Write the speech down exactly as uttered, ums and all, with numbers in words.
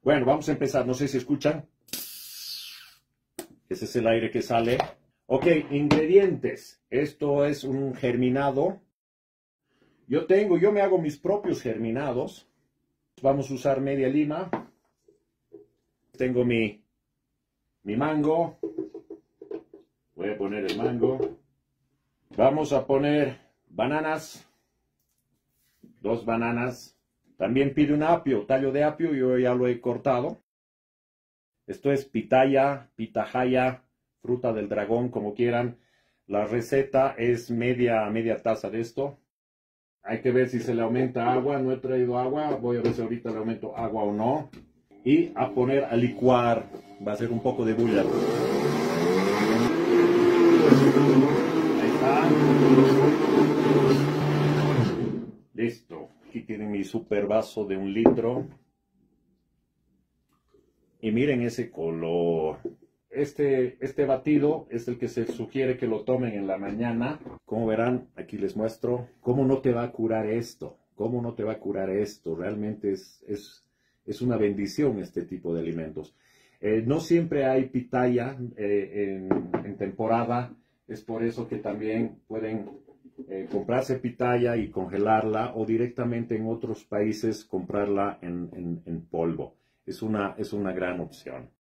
Bueno, vamos a empezar. No sé si escuchan. Ese es el aire que sale. Ok, ingredientes. Esto es un germinado. Yo tengo, yo me hago mis propios germinados. Vamos a usar media lima. Tengo mi, mi mango. Voy a poner el mango. Vamos a poner bananas. Dos bananas. También pide un apio, tallo de apio. Yo ya lo he cortado. Esto es pitaya, pitahaya, fruta del dragón, como quieran. La receta es media, media taza de esto. Hay que ver si se le aumenta agua. No he traído agua. Voy a ver si ahorita le aumento agua o no. Y a poner a licuar. Va a ser un poco de bulla. Ahí está. Listo. Aquí tienen mi super vaso de un litro. Y miren ese color. Este, este batido es el que se sugiere que lo tomen en la mañana. Como verán, aquí les muestro. ¿Cómo no te va a curar esto? ¿Cómo no te va a curar esto? Realmente es, es, es una bendición este tipo de alimentos. Eh, no siempre hay pitaya eh, en, en temporada. Es por eso que también pueden eh, comprarse pitaya y congelarla o directamente en otros países comprarla en, en, en polvo. Es una, es una gran opción.